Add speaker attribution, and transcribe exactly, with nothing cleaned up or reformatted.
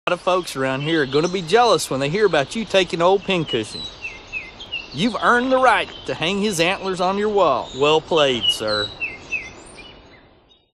Speaker 1: A lot of folks around here are going to be jealous when they hear about you taking old Pincushion. You've earned the right to hang his antlers on your wall. Well played, sir.